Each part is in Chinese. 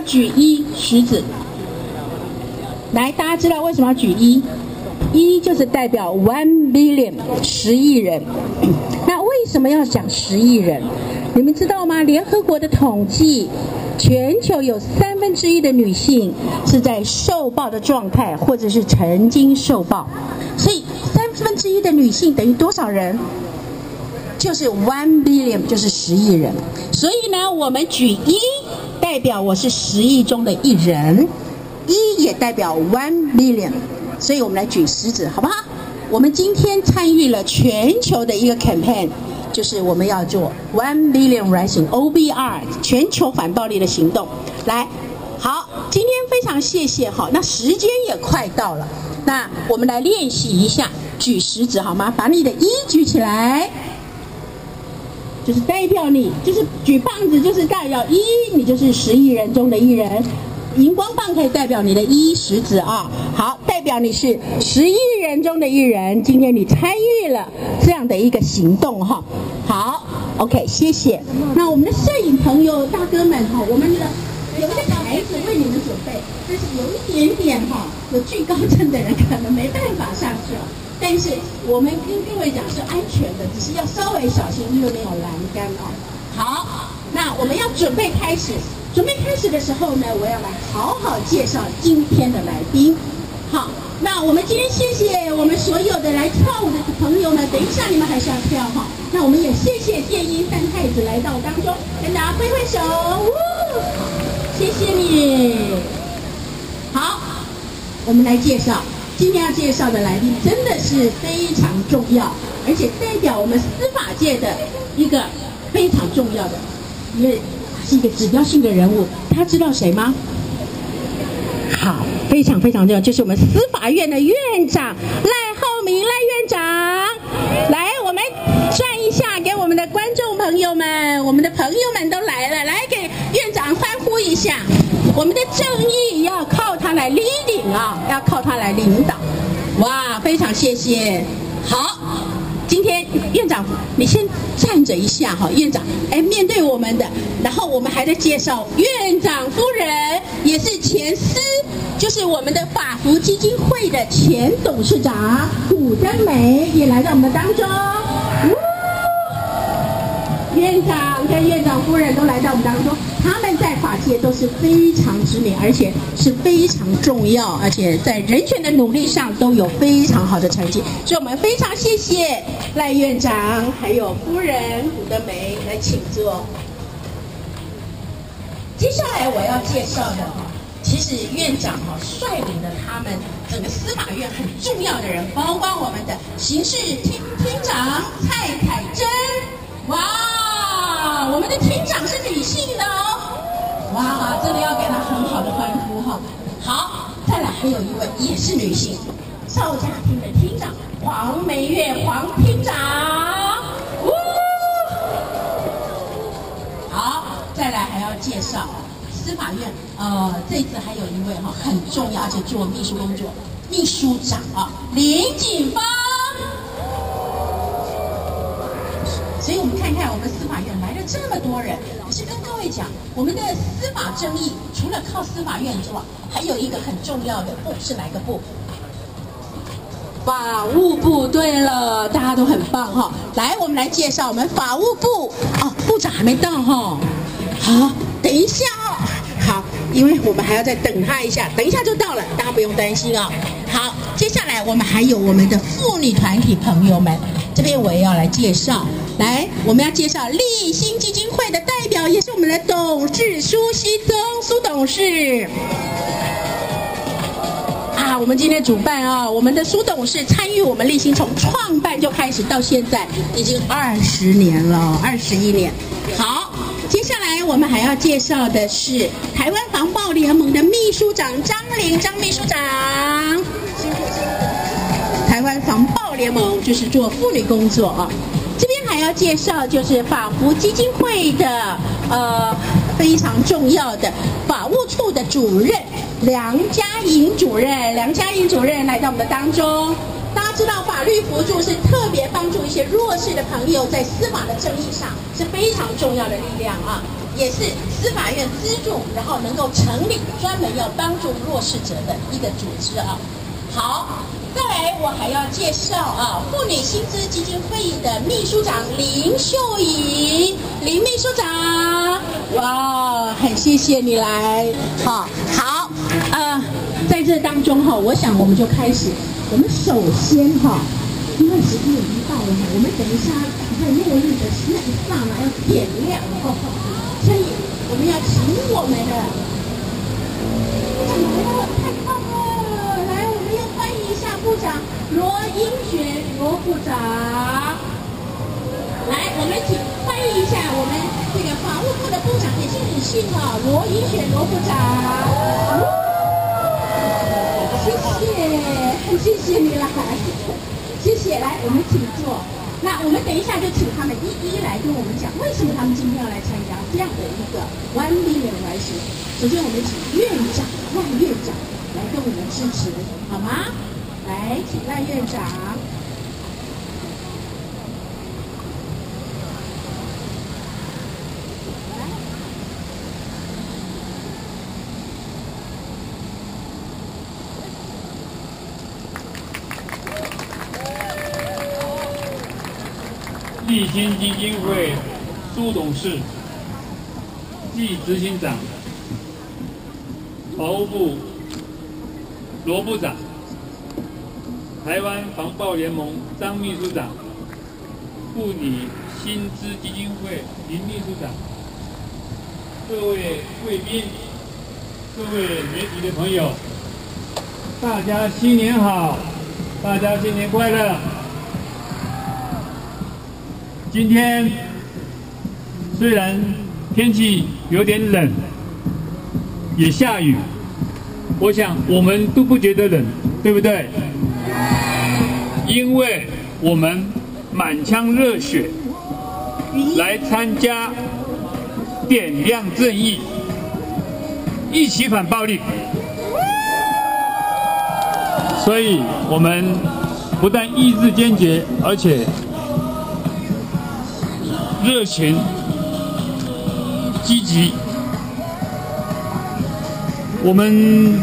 举一食指。来，大家知道为什么要举一？一就是代表 1 billion 10亿人。那为什么要讲10亿人？你们知道吗？联合国的统计，全球有1/3的女性是在受暴的状态，或者是曾经受暴。所以1/3的女性等于多少人？就是1 billion， 就是10亿人。所以呢，我们举一，代表我是10亿中的一人，一也代表1 billion。所以我们来举食指，好不好？我们今天参与了全球的一个 campaign， 就是我们要做1 billion rising OBR 全球反暴力的行动。来，好，今天非常谢谢。好，那时间也快到了，那我们来练习一下举食指，好吗？把你的一举起来，就是代表你，就是举棒子，就是代表一，你就是10亿人中的一人。荧光棒可以代表你的一食指啊，好，代表你是10亿人中的一人。今天你参与了这样的一个行动哈，好 ，OK， 谢谢。那我们的摄影朋友大哥们哈，我们的有一个台子为你们准备，但是有一点点哈，有惧高症的人可能没办法上去了。但是我们跟各位讲是安全的，只是要稍微小心，因为没有栏杆哦。好，那我们要准备开始。准备开始的时候呢，我要来好好介绍今天的来宾。好，那我们今天谢谢我们所有的来跳舞的朋友们，等一下你们还是要跳哈。那我们也谢谢电音三太子来到当中，跟大家挥挥手，谢谢你。好，我们来介绍今天要介绍的来宾，真的是非常重要，而且代表我们司法界的一个非常重要的一个。是一个指标性的人物，他知道谁吗？好，非常非常重要，就是我们司法院的院长赖浩明赖院长。来，我们转一下，给我们的观众朋友们，我们的朋友们都来了，来给院长欢呼一下。我们的正义要靠他来leading啊，要靠他来领导。哇，非常谢谢。好。今天院长，你先站着一下哈，院长，面对我们的，然后我们还在介绍院长夫人，也是前司，就是我们的法扶基金会的前董事长古登梅也来到我们的当中。院长跟院长夫人都来到我们当中，他们在法界都是非常知名，而且是非常重要，而且在人权的努力上都有非常好的成绩，所以我们非常谢谢赖院长还有夫人古登梅，来请坐。接下来我要介绍的其实院长率领了他们整个司法院很重要的人，包括我们的刑事厅长蔡凯珍。哇，我们的厅长是女性的哦！哇，真的要给她很好的欢呼哈。好，再来还有一位也是女性，少家厅的厅长黄梅月黄厅长。好，再来还要介绍司法院，这次还有一位很重要，而且做秘书工作，秘书长林锦芳。所以我们看看我们司法院来了这么多人，可是跟各位讲，我们的司法正义除了靠司法院之外，还有一个很重要的部是哪个部？法务部。对了，大家都很棒哈。来，我们来介绍我们法务部部长还没到哈。好，等一下好，因为我们还要再等他一下，等一下就到了，大家不用担心哦。好，接下来我们还有我们的妇女团体朋友们，这边我也要来介绍。来，我们要介绍励馨基金会的代表，也是我们的董事苏希宗苏董事。我们今天主办我们的苏董事参与我们励馨从创办就开始到现在已经20年了，21年。好，接下来我们还要介绍的是台湾防暴联盟的秘书长张玲张秘书长。台湾防暴联盟就是做妇女工作这边还要介绍就是法扶基金会的非常重要的法务处的主任梁佳莹主任，梁佳莹主任来到我们的当中。大家知道法律扶助是特别帮助一些弱势的朋友在司法的正义上是非常重要的力量也是司法院资助，然后能够成立专门要帮助弱势者的一个组织啊。好，再来我还要介绍啊，妇女薪资基金会的秘书长林秀颖，林秘书长，哇，很谢谢你来，好，在这当中哈，我想我们就开始，我们首先哈，因为时间已经到了哈，我们等一下在末日的那一刹那要点亮哈，所以我们要请我们的，太棒了，来，我们要欢迎一下部长罗英璇罗部长，来，我们请欢迎一下我们这个法务部的部长，也是女性哈，罗英璇罗部长。谢谢你来，谢谢。来，我们请坐。那我们等一下就请他们一一来跟我们讲，为什么他们今天要来参加这样的一个1 million 来时。首先，我们请院长万院长来跟我们支持，好吗？来，请万院长。 励馨基金会苏董事暨执行长，法务部罗部长，台湾防暴联盟张秘书长，妇女薪资基金会林秘书长，各位贵宾，各位媒体的朋友，大家新年好，大家新年快乐。今天虽然天气有点冷，也下雨，我想我们都不觉得冷，对不对？因为我们满腔热血来参加点亮正义，一起反暴力，所以我们不但意志坚决，而且热情、积极，我们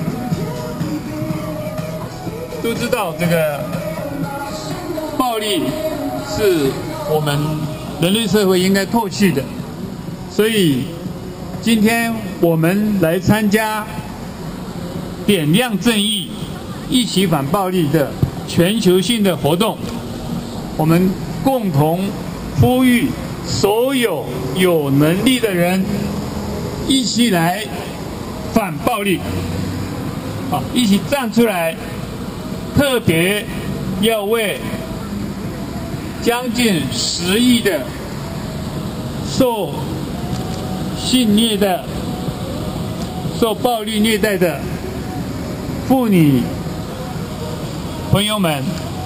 都知道这个暴力是我们人类社会应该唾弃的，所以今天我们来参加点亮正义、一起反暴力的全球性的活动，我们共同呼吁所有有能力的人一起来反暴力，好，一起站出来，特别要为将近10亿的受性虐的、受暴力虐待的妇女朋友们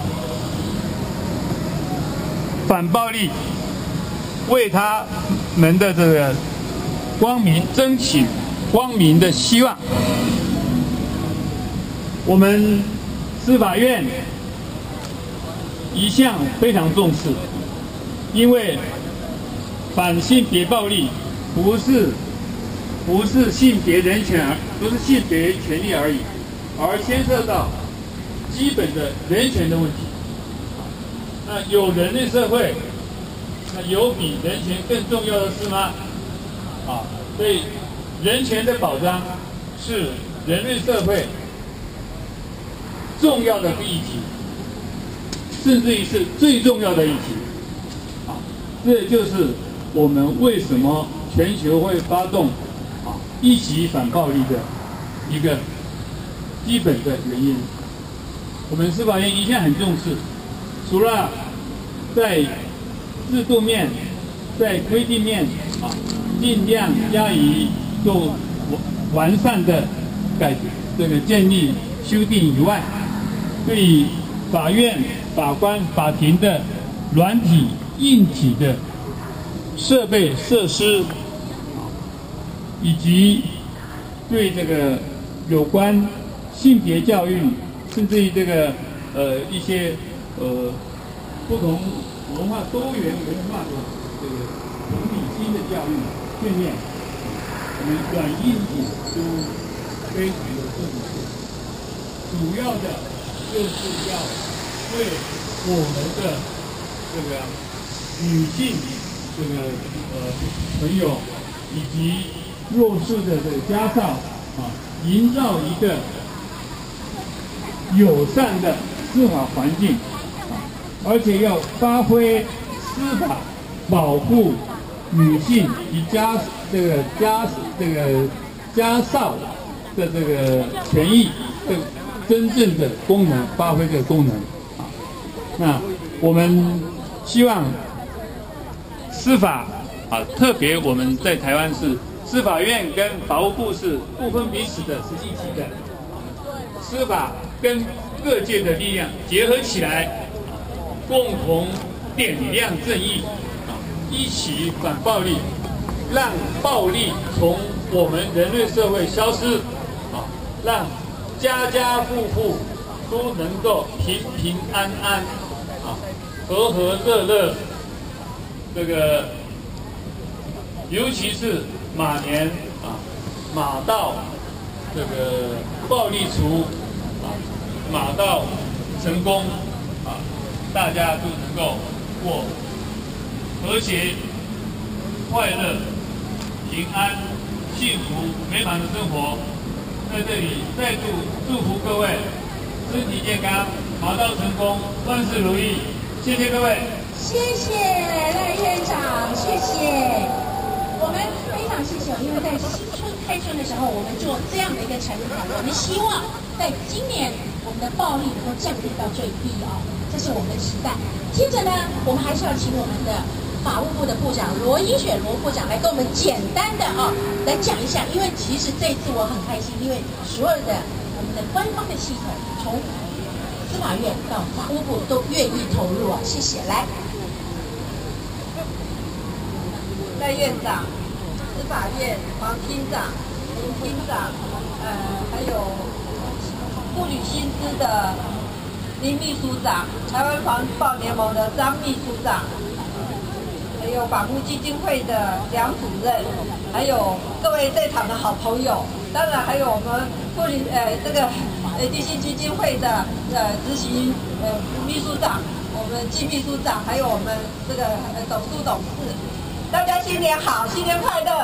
反暴力，为他们的这个光明争取光明的希望。我们司法院一向非常重视，因为反性别暴力不是性别人权，不是性别权利而已，而牵涉到基本的人权的问题。那有人类社会，那有比人权更重要的事吗？所以人权的保障是人类社会重要的议题，甚至于是最重要的议题。这就是我们为什么全球会发动一起反暴力的一个基本的原因。我们司法院一向很重视，除了在制度面、在规定面尽量加以做完善的建立修订以外，对于法院、法官、法庭的软体、硬体的设备设施，以及对这个有关性别教育，甚至于这个一些不同文化多元文化的这个同理心的教育训练， 我们软硬体都非常的重视，主要的就是要为我们的这个女性这个朋友以及弱势的这个家少营造一个友善的司法环境而且要发挥司法保护女性及家少的这个权益的真正的功能，发挥这个功能那我们希望司法特别我们在台湾是司法院跟法务部是不分彼此的，是一体的。司法跟各界的力量结合起来，共同点亮正义，一起反暴力，让暴力从我们人类社会消失，让家家户户都能够平平安安，和和乐乐。这个，尤其是马年马到这个暴力除马到成功大家都能够过和谐、快乐、平安、幸福、美满的生活。在这里再度祝福各位身体健康，马到成功，万事如意。谢谢各位。 谢谢赖院长，谢谢。我们非常谢谢，因为在新春开春的时候，我们做这样的一个成果，我们希望在今年我们的暴力能够降低到最低这是我们的期待。接着呢，我们还是要请我们的法务部的部长罗英雪罗部长来跟我们简单的来讲一下，因为其实这次我很开心，因为所有的我们的官方的系统，从司法院到法务部都愿意投入谢谢。来。 赖院长、司法院黄厅长、林厅长，还有妇女薪资的林秘书长，台湾防暴联盟的张秘书长，还有法务基金会的梁主任，还有各位在场的好朋友，当然还有我们妇女励馨基金会的执行秘书长，我们季秘书长，还有我们这个董事。大家新年好，新年快乐！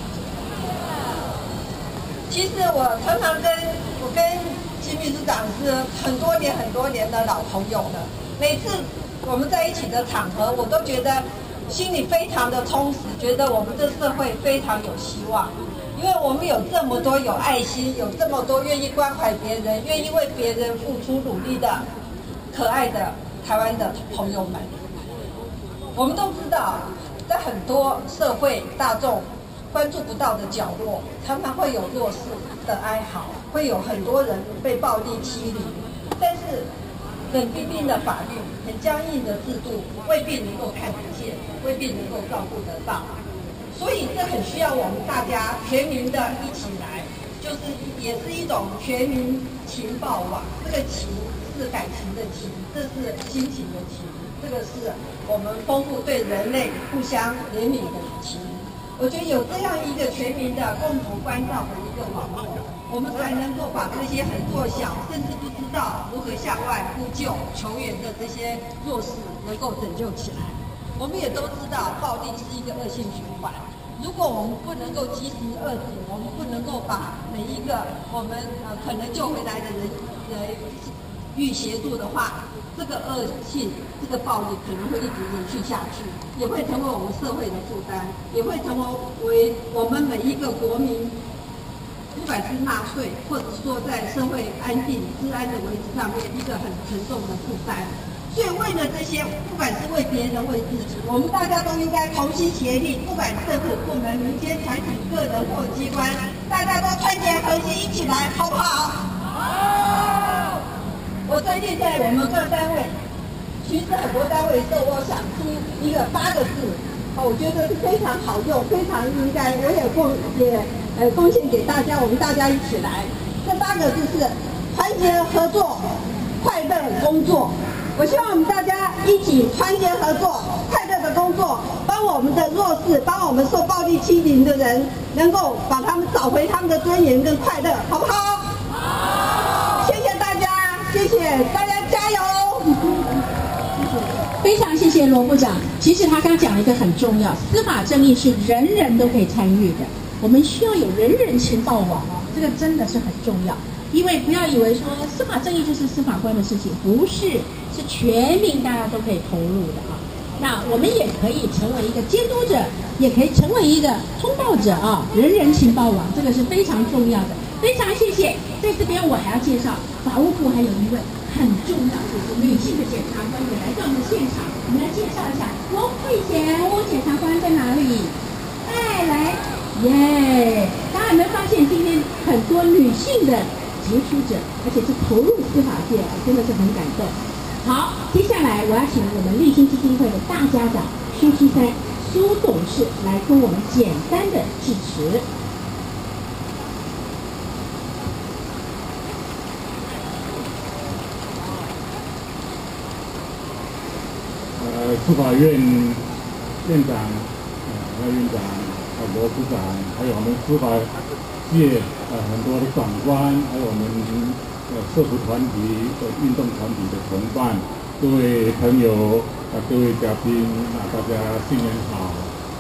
其实我常常跟金秘书长是很多年的老朋友了。每次我们在一起的场合，我都觉得心里非常的充实，觉得我们这社会非常有希望。因为我们有这么多有爱心，有这么多愿意关怀别人、愿意为别人付出努力的可爱的台湾的朋友们。我们都知道。在很多社会大众关注不到的角落，常常会有弱势的哀嚎，会有很多人被暴力欺凌。但是，冷冰冰的法律、很僵硬的制度，未必能够看得见，未必能够照顾得到。所以，这很需要我们大家全民的一起来，就是也是一种全民情报网。这个情是感情的情，这是亲情的情。这个是我们丰富对人类互相怜悯的情，我觉得有这样一个全民的共同关照的一个网络，我们才能够把这些很弱小，甚至不知道如何向外呼救求援的这些弱势能够拯救起来。我们也都知道，暴力是一个恶性循环。如果我们不能够及时遏止，我们不能够把每一个我们可能救回来的人予以协助的话，这个恶性、这个暴力可能会一直延续下去，也会成为我们社会的负担，也会成为我们每一个国民，不管是纳税，或者说在社会安定、治安的维持上面一个很沉重的负担。所以为了这些，不管是为别人、为自己，我们大家都应该同心协力，不管政府部门、民间团体、个人或机关，大家都团结合心，一起来，好不好？好。我最近在我们各单位巡视很多单位的时候，我想出一个8个字，我觉得是非常好用，非常应该，我也贡献给大家，我们大家一起来。这8个字是团结合作、快乐工作。我希望我们大家一起团结合作、快乐的工作，帮我们的弱势，帮我们受暴力欺凌的人能够把他们找回他们的尊严跟快乐，好不好？好，谢谢大家，谢谢大家，加油！ 非常谢谢罗部长。其实他刚讲了一个很重要，司法正义是人人都可以参与的，我们需要有人人情报网哦，这个真的是很重要。因为不要以为说司法正义就是司法官的事情，不是，是全民大家都可以投入的啊。那我们也可以成为一个监督者，也可以成为一个通报者啊，人人情报网，这个是非常重要的。非常谢谢，在这边我还要介绍法务部还有一位很重要的女性的检察官也来到我们现场，我们来介绍一下翁慧贤翁检察官在哪里？哎，来，耶！大家有没有发现今天很多女性的杰出者，而且是投入司法界，真的是很感动。好，接下来我要请我们励馨基金会的大家长苏锡山苏董事来跟我们简单的致辞。 司法院院长、赖院长、罗部长，还有我们司法界很多的长官，还有我们社福团体、运动团体的同伴，各位朋友、各位嘉宾大家新年好！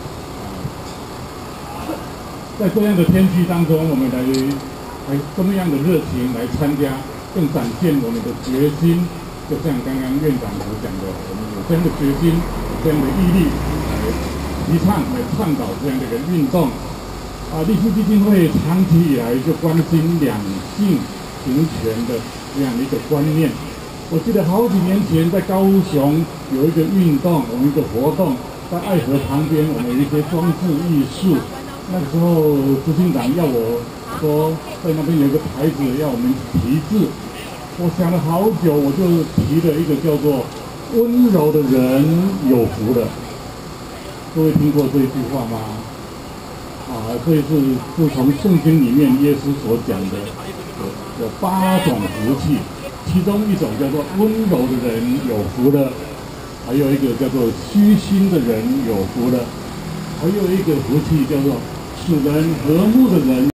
在这样的天气当中，我们来这么样的热情来参加，更展现我们的决心。就像刚刚院长所讲的，我们有这样的决心，有这样的毅力来提倡、来倡导这样的一个运动。励馨基金会长期以来就关心两性平权的这样的一个观念。我记得好几年前在高雄有一个运动，我们一个活动，在爱河旁边，我们有一些装置艺术。那个时候执行长要我说，在那边有一个牌子要我们题字。我想了好久，我就提了一个叫做“温柔的人有福了”。各位听过这句话吗？这是从圣经里面耶稣所讲的，有8种福气，其中一种叫做温柔的人有福了，还有一个叫做虚心的人有福了，还有一个福气叫做使人和睦的人。